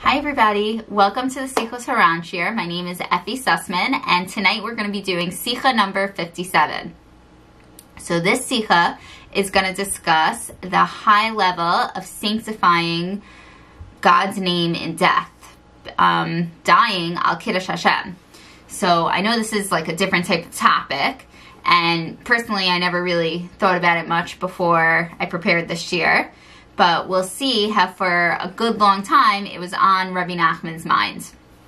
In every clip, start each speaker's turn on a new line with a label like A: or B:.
A: Hi everybody, welcome to the Sichos HaRan shir. My name is Effie Sussman, and tonight we're going to be doing Sicha number 57. So this Sicha is going to discuss the high level of sanctifying God's name in death, dying al Kiddush Hashem. So I know this is like a different type of topic, and personally I never really thought about it much before I prepared this shir. But we'll see how for a good long time it was on Rebbe Nachman's mind.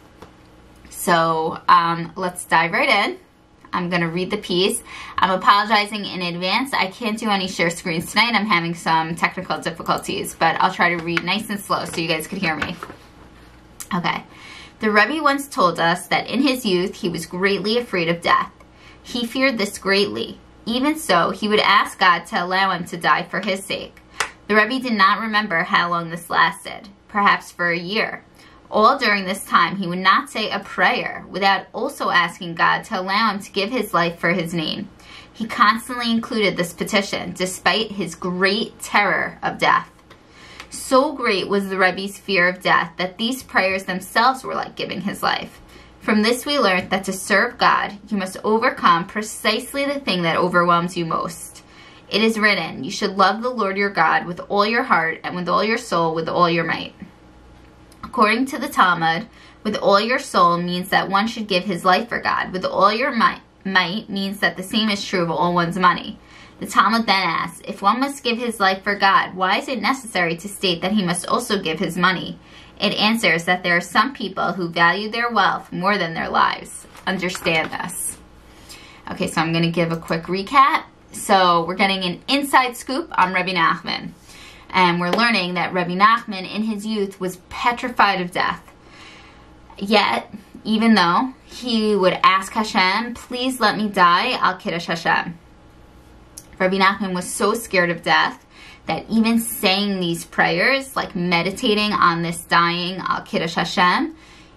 A: So let's dive right in. I'm going to read the piece. I'm apologizing in advance. I can't do any share screens tonight. I'm having some technical difficulties, but I'll try to read nice and slow so you guys could hear me. Okay. The Rebbe once told us that in his youth he was greatly afraid of death. He feared this greatly. Even so, he would ask God to allow him to die for his sake. The Rebbe did not remember how long this lasted, perhaps for a year. All during this time, he would not say a prayer without also asking God to allow him to give his life for his name. He constantly included this petition, despite his great terror of death. So great was the Rebbe's fear of death that these prayers themselves were like giving his life. From this we learned that to serve God, you must overcome precisely the thing that overwhelms you most. It is written, you should love the Lord your God with all your heart and with all your soul, with all your might. According to the Talmud, with all your soul means that one should give his life for God. With all your might means that the same is true of all one's money. The Talmud then asks, if one must give his life for God, why is it necessary to state that he must also give his money? It answers that there are some people who value their wealth more than their lives. Understand this. Okay, so I'm going to give a quick recap. So we're getting an inside scoop on Rebbe Nachman. And we're learning that Rebbe Nachman in his youth was petrified of death. Yet, even though he would ask Hashem, please let me die, al Kiddush Hashem. Rebbe Nachman was so scared of death that even saying these prayers, like meditating on this dying al Kiddush Hashem,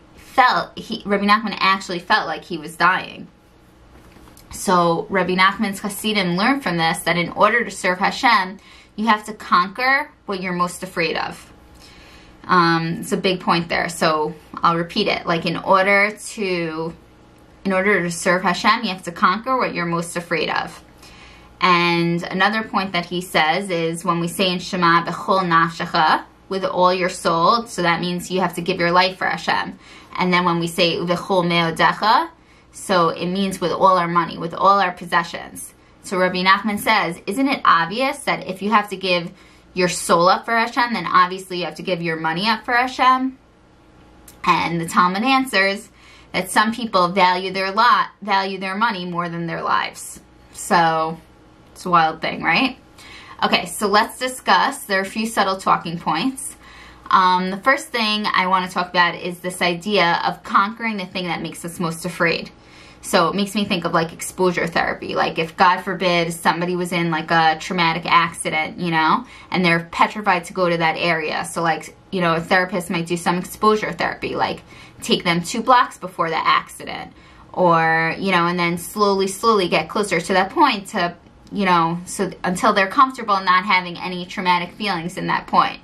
A: Rebbe Nachman actually felt like he was dying. So Rebbe Nachman's Hasidim learned from this that in order to serve Hashem, you have to conquer what you're most afraid of. It's a big point there, so I'll repeat it. Like in order to serve Hashem, you have to conquer what you're most afraid of. And another point that he says is when we say in Shema, b'chol nafshecha, with all your soul, so that means you have to give your life for Hashem. And then when we say v'chol meodecha, so it means with all our money, with all our possessions. So Rebbe Nachman says, isn't it obvious that if you have to give your soul up for Hashem, then obviously you have to give your money up for Hashem? And the Talmud answers that some people value their money more than their lives. So it's a wild thing, right? Okay, so let's discuss. There are a few subtle talking points. The first thing I want to talk about is this idea of conquering the thing that makes us most afraid. So it makes me think of like exposure therapy. Like if, God forbid, somebody was in like a traumatic accident, you know, and they're petrified to go to that area. So like, you know, a therapist might do some exposure therapy, like take them 2 blocks before the accident. Or, you know, and then slowly get closer to that point to, you know, so until they're comfortable not having any traumatic feelings in that point.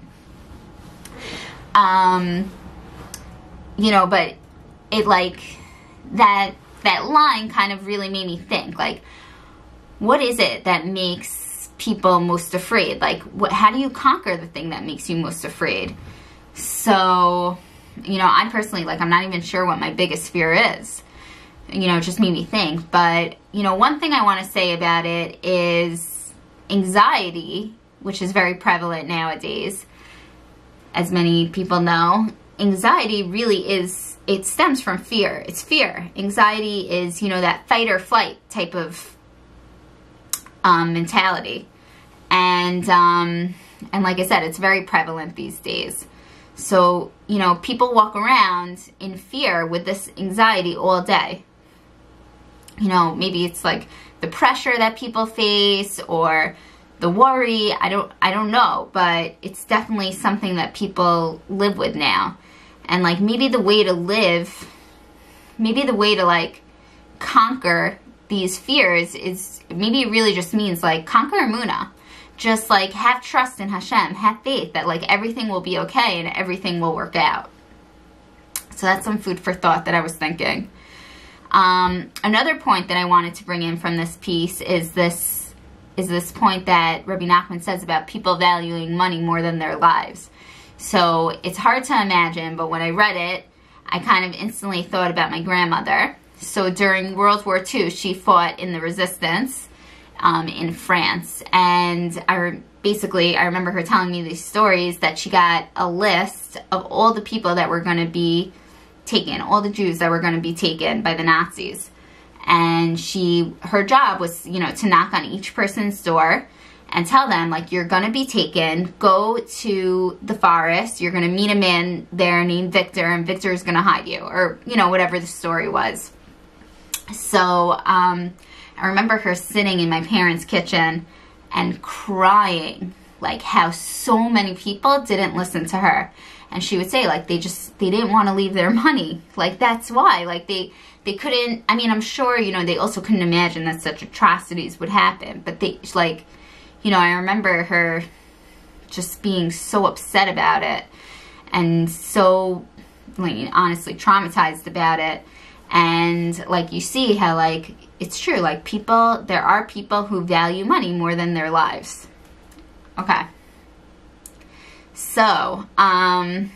A: You know, but it like that line kind of really made me think, like, what is it that makes people most afraid? Like, how do you conquer the thing that makes you most afraid? So, you know, I personally, like, I'm not even sure what my biggest fear is. You know, it just made me think. But, you know, one thing I want to say about it is anxiety, which is very prevalent nowadays. As many people know, anxiety really is, it stems from fear. It's fear. Anxiety is, you know, that fight or flight type of mentality. And like I said, it's very prevalent these days. So, you know, people walk around in fear with this anxiety all day. You know, maybe it's like the pressure that people face or the worry, I don't know, but it's definitely something that people live with now. And like maybe the way to live, maybe the way to like conquer these fears is, maybe it really just means like conquer Emunah. Just like have trust in Hashem, have faith that like everything will be okay and everything will work out. So that's some food for thought that I was thinking. Another point that I wanted to bring in from this piece is this point that Rebbe Nachman says about people valuing money more than their lives. So it's hard to imagine, but when I read it, I kind of instantly thought about my grandmother. So during World War II, she fought in the resistance in France. And I remember her telling me these stories that she got a list of all the people that were going to be taken, all the Jews that were going to be taken by the Nazis. And her job was, you know, to knock on each person's door and tell them, like, you're going to be taken, go to the forest, you're going to meet a man there named Victor, and Victor is going to hide you, or, you know, whatever the story was. So I remember her sitting in my parents' kitchen and crying, like, how so many people didn't listen to her. And she would say, like, they didn't want to leave their money. Like, that's why. Like, they couldn't, I mean, I'm sure, you know, they also couldn't imagine that such atrocities would happen. But they, like, you know, I remember her just being so upset about it and so, like, honestly traumatized about it. And, like, you see how, like, it's true. Like, there are people who value money more than their lives. Okay. So, I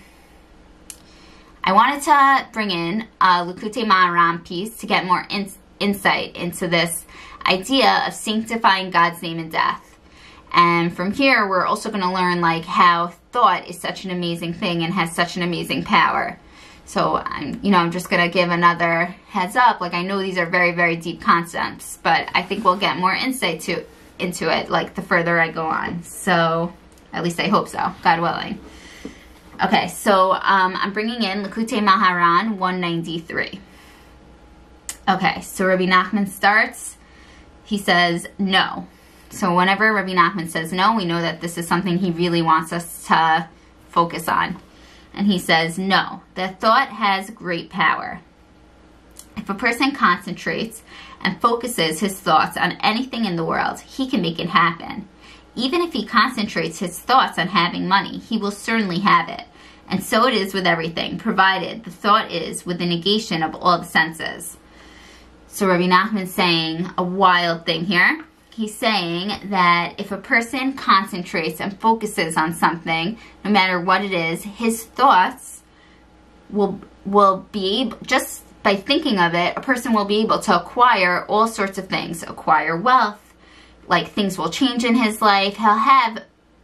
A: wanted to bring in a Lekutey MaHaran piece to get more insight into this idea of sanctifying God's name in death. And from here, we're also going to learn, like, how thought is such an amazing thing and has such an amazing power. So, I'm just going to give another heads up. Like, I know these are very, very deep concepts, but I think we'll get more insight into it, like, the further I go on. So, at least I hope so, God willing. Okay, so I'm bringing in Lekutey MaHaran 193. Okay, so Rebbe Nachman starts. He says, no. So whenever Rebbe Nachman says no, we know that this is something he really wants us to focus on. And he says, no, the thought has great power. If a person concentrates and focuses his thoughts on anything in the world, he can make it happen. Even if he concentrates his thoughts on having money, he will certainly have it. And so it is with everything, provided the thought is with the negation of all the senses. So Rebbe Nachman's saying a wild thing here. He's saying that if a person concentrates and focuses on something, no matter what it is, his thoughts will be able, just by thinking of it, a person will be able to acquire all sorts of things, acquire wealth, like things will change in his life. He'll have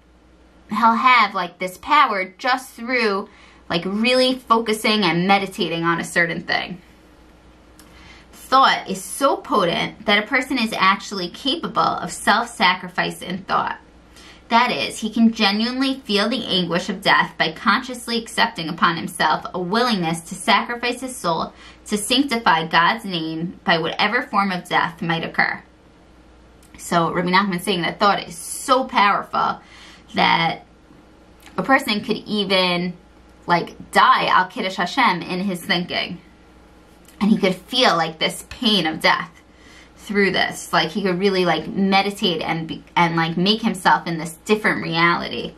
A: like this power just through like really focusing and meditating on a certain thing. Thought is so potent that a person is actually capable of self-sacrifice in thought. That is, he can genuinely feel the anguish of death by consciously accepting upon himself a willingness to sacrifice his soul to sanctify God's name by whatever form of death might occur. So Rebbe Nachman is saying that thought is so powerful that a person could even like die al Kiddush Hashem in his thinking. And he could feel like this pain of death through this. Like he could really like meditate and like make himself in this different reality.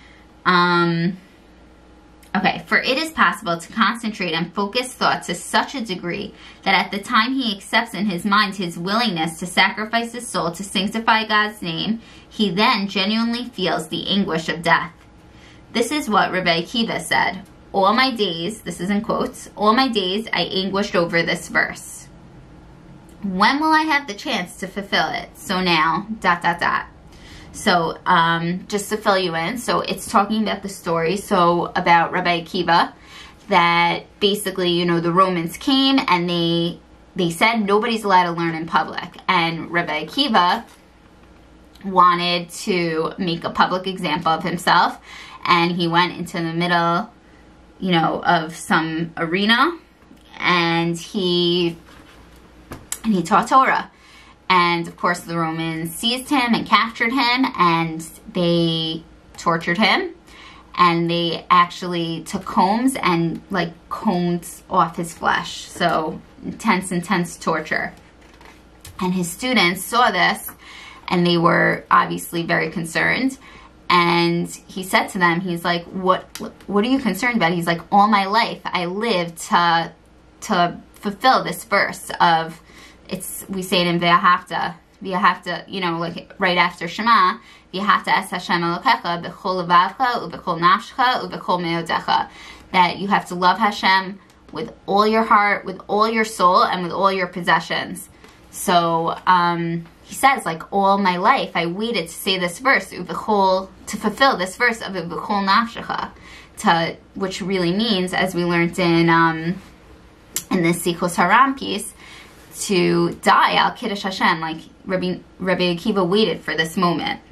A: Okay, for it is possible to concentrate and focus thought to such a degree that at the time he accepts in his mind his willingness to sacrifice his soul to sanctify God's name, he then genuinely feels the anguish of death. This is what Rebbe Akiva said. All my days, this is in quotes, all my days I anguished over this verse. When will I have the chance to fulfill it? So now, ... So, just to fill you in, so it's talking about the story, so about Rebbe Akiva, that basically, you know, the Romans came and they said nobody's allowed to learn in public. And Rebbe Akiva wanted to make a public example of himself, and he went into the middle, you know, of some arena, and he taught Torah. And of course the Romans seized him and captured him, and they tortured him, and they actually took combs and like combed off his flesh. So intense torture. And his students saw this, and they were obviously very concerned. And he said to them, he's like, what are you concerned about? He's like, all my life I lived to fulfill this verse of, we say it in V'ahavta, you know, like right after Shema, V'ahavta es Hashem Elokecha b'chol levavcha u'b'chol nafshecha u'b'chol me'odecha, that you have to love Hashem with all your heart, with all your soul, and with all your possessions. So he says, like, all my life I waited to say this verse, to fulfill this verse of u'b'chol nafshecha, which really means, as we learned in this Sichos HaRan piece, to die al Kiddush Hashem. Like Rabbi Akiva waited for this moment.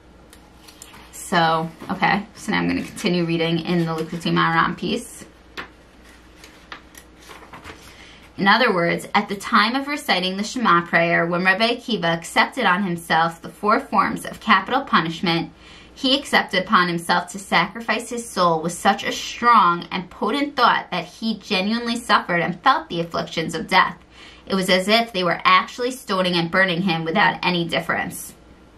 A: So, okay, so now I'm going to continue reading in the Lekutey MaHaran piece. In other words, at the time of reciting the Shema prayer, when Rebbe Akiva accepted on himself the 4 forms of capital punishment, he accepted upon himself to sacrifice his soul with such a strong and potent thought that he genuinely suffered and felt the afflictions of death. It was as if they were actually stoning and burning him without any difference.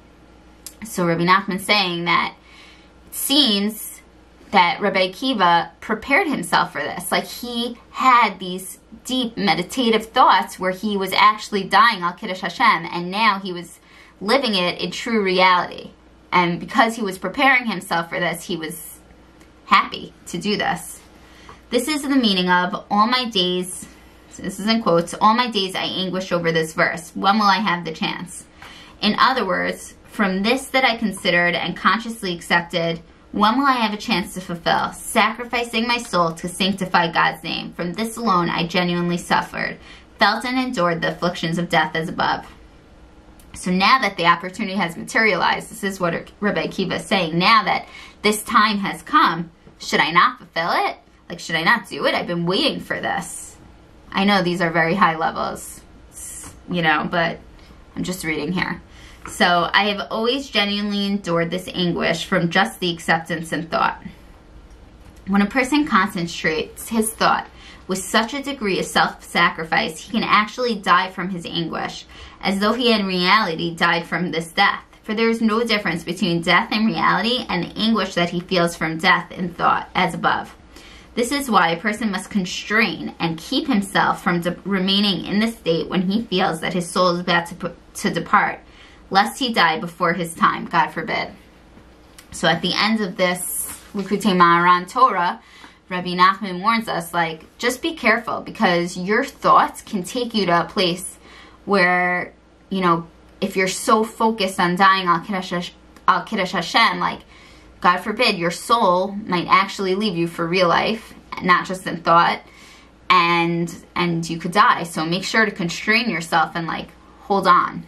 A: So Rebbe Nachman saying that it seems that Rebbe Akiva prepared himself for this. Like, he had these deep meditative thoughts where he was actually dying al Kiddush Hashem, and now he was living it in true reality. And because he was preparing himself for this, he was happy to do this. This is the meaning of all my days, this is in quotes, all my days I anguish over this verse. When will I have the chance? In other words, from this that I considered and consciously accepted, when will I have a chance to fulfill, sacrificing my soul to sanctify God's name? From this alone I genuinely suffered, felt and endured the afflictions of death as above. So now that the opportunity has materialized, this is what Rebbe Akiva is saying, now that this time has come, should I not fulfill it? Like, should I not do it? I've been waiting for this. I know these are very high levels, you know, but I'm just reading here. So I have always genuinely endured this anguish from just the acceptance and thought. When a person concentrates his thought with such a degree of self-sacrifice, he can actually die from his anguish, as though he in reality died from this death. For there is no difference between death in reality and the anguish that he feels from death in thought, as above. This is why a person must constrain and keep himself from remaining in the state when he feels that his soul is about to depart, lest he die before his time, God forbid. So at the end of this Lekutey MaHaran Torah, Rebbe Nachman warns us, like, just be careful, because your thoughts can take you to a place where, you know, if you're so focused on dying al Kiddush Hashem, like, God forbid, your soul might actually leave you for real life, not just in thought, and you could die. So make sure to constrain yourself and, like, hold on.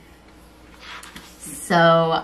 A: So,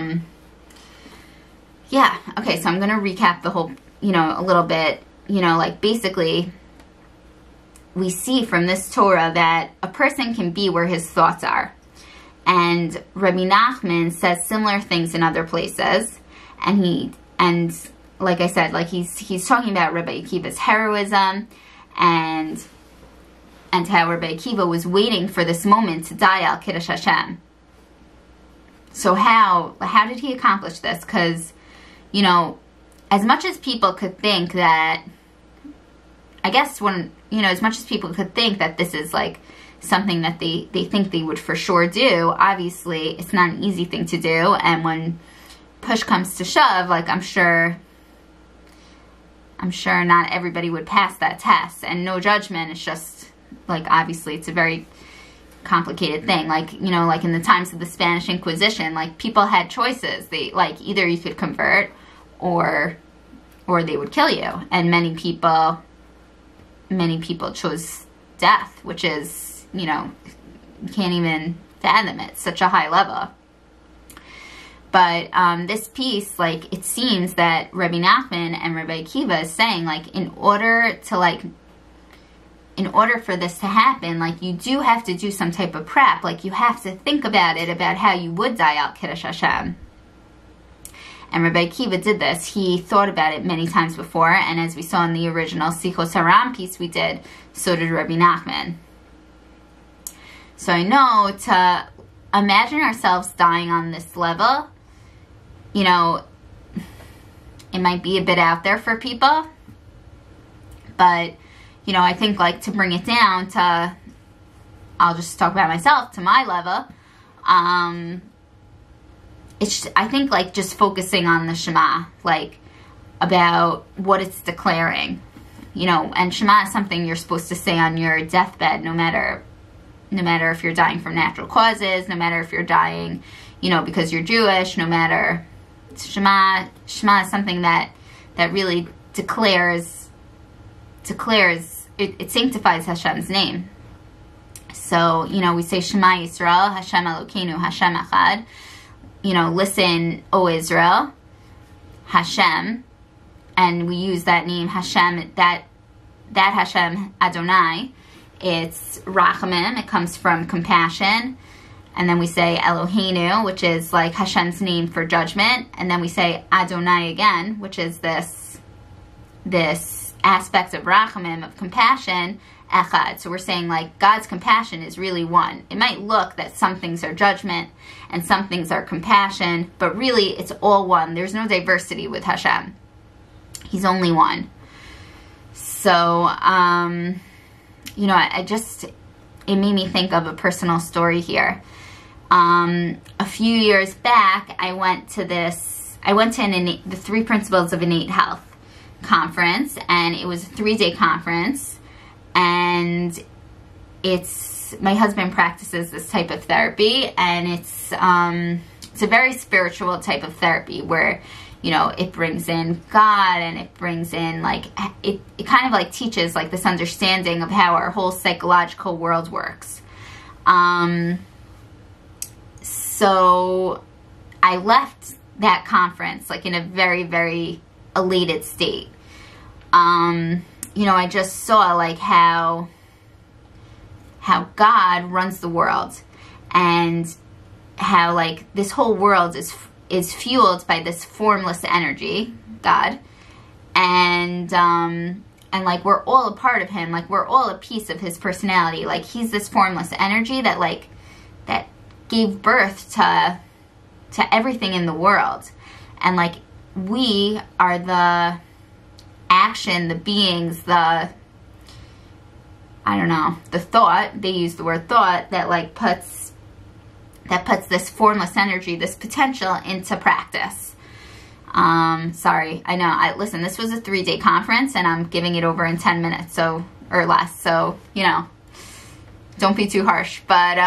A: yeah. Okay, so I'm going to recap the whole, you know, a little bit. You know, like, basically, we see from this Torah that a person can be where his thoughts are. And Rebbe Nachman says similar things in other places. And like I said, like, he's talking about Rebbe Akiva's heroism and how Rebbe Akiva was waiting for this moment to die al Kiddush Hashem. So how did he accomplish this? Because, you know, as much as people could think that, I guess as much as people could think that this is like something that they think they would for sure do, obviously it's not an easy thing to do. And when push comes to shove, like, I'm sure not everybody would pass that test. And no judgment, it's just, like, obviously it's a very complicated thing. Like, you know, like in the times of the Spanish Inquisition, like, people had choices. They, like, either you could convert or they would kill you. And many people chose death, which is, you know, you can't even fathom it. It's such a high level. But this piece, like, it seems that Rebbe Nachman and Rebbe Akiva is saying, like, in order for this to happen, like, you do have to do some type of prep. Like, you have to think about it, about how you would die al Kiddush Hashem. And Rebbe Akiva did this. He thought about it many times before, and as we saw in the original Sichos HaRan piece we did, so did Rebbe Nachman. So I know to imagine ourselves dying on this level, you know, it might be a bit out there for people, but, you know, I think, like, to bring it down to, I'll just talk about myself, to my level, it's, I think, like, just focusing on the Shema, like, about what it's declaring, you know, and Shema is something you're supposed to say on your deathbed, no matter if you're dying from natural causes, no matter if you're dying, you know, because you're Jewish, no matter, Shema is something that really declares, it sanctifies Hashem's name. So, you know, we say Shema Yisrael, Hashem Elokeinu, Hashem Echad, you know, listen, O Israel, Hashem, and we use that name Hashem, that Hashem Adonai, it's Rachamim, it comes from compassion, and then we say Eloheinu, which is like Hashem's name for judgment, and then we say Adonai again, which is this aspect of Rachamim, of compassion, Echad. So we're saying, like, God's compassion is really one. It might look that some things are judgment and some things are compassion, but really it's all one. There's no diversity with Hashem. He's only one. So, you know, it made me think of a personal story here. A few years back, I went to the 3 Principles of Innate Health conference, and it was a 3-day conference, and my husband practices this type of therapy, and it's a very spiritual type of therapy where, you know, it brings in God, and it brings in, like, it kind of, like, teaches, like, this understanding of how our whole psychological world works. So I left that conference, like, in a very, very elated state. You know, I just saw, like, how God runs the world, and how, like, this whole world is fueled by this formless energy, God, and like, we're all a part of him, like, we're all a piece of his personality, like, he's this formless energy that, like, that gave birth to everything in the world, and, like, we are the action, the beings, the thought, they use the word thought, that, like, puts this formless energy, this potential, into practice. Sorry, I know, listen, this was a 3-day conference, and I'm giving it over in 10 minutes, or less, so, you know, don't be too harsh, but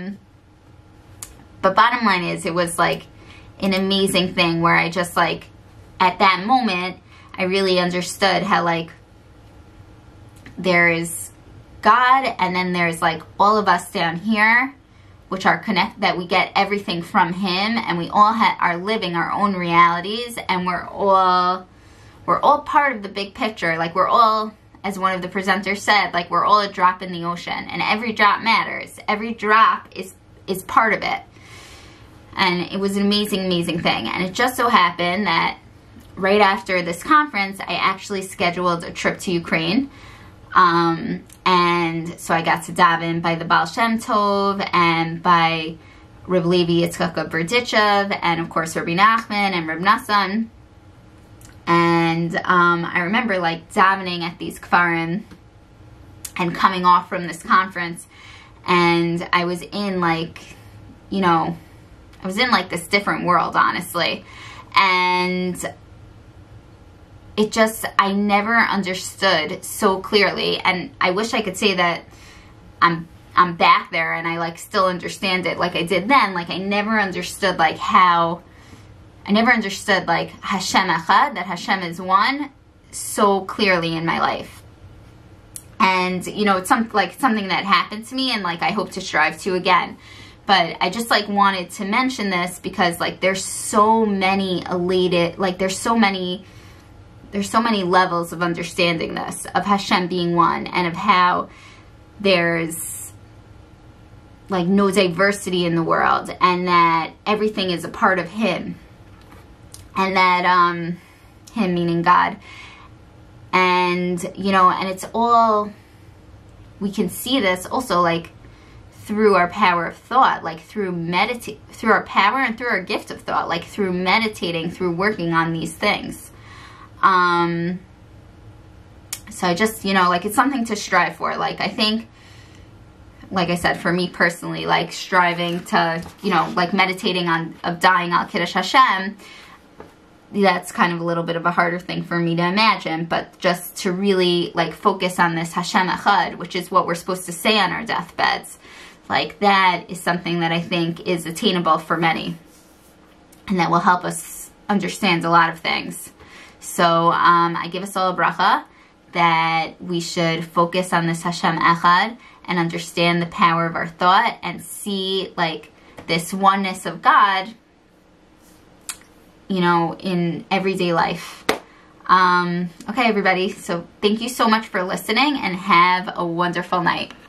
A: bottom line is, it was, like, an amazing thing where I just, like, at that moment, I really understood how, like, there is God, and then there's, like, all of us down here, which are connected, that we get everything from him, and we all are living our own realities, and we're all part of the big picture. Like, we're all, as one of the presenters said, like, we're all a drop in the ocean, and every drop matters. Every drop is part of it. And it was an amazing, amazing thing. And it just so happened that right after this conference, I actually scheduled a trip to Ukraine. And so I got to daven by the Baal Shem Tov, and by Rebbe Levi Yitzchak of Berdichev, and of course Rebbe Nachman and Rebbe Nachman. And I remember, like, davening at these kfarim and coming off from this conference, and I was in, like, you know, I was in, like, this different world, honestly. And it just, I never understood so clearly, and I wish I could say that I'm back there and I, like, still understand it like I did then. Like, I never understood, like, how, I never understood, like, Hashem Echad, that Hashem is one, so clearly in my life. And, you know, it's something that happened to me, and, like, I hope to strive to again. But I just, like, wanted to mention this because, like, there's so many there's so many levels of understanding this, of Hashem being one, and of how there's, like, no diversity in the world, and that everything is a part of him, and that him meaning God. And, you know, and it's all, we can see this also, like, through our power of thought, like, through our power and through our gift of thought, like, through meditating, through working on these things. So I just, you know, like, it's something to strive for. Like, I think, like I said, for me personally, like, striving to, you know, like, meditating on, of dying al Kiddush Hashem, that's kind of a little bit of a harder thing for me to imagine, but just to really, like, focus on this Hashem Echad, which is what we're supposed to say on our deathbeds, like, that is something that I think is attainable for many, and that will help us understand a lot of things. So I give us all a bracha that we should focus on this Hashem Echad and understand the power of our thought and see, like, this oneness of God, you know, in everyday life. Okay, everybody, so thank you so much for listening, and have a wonderful night.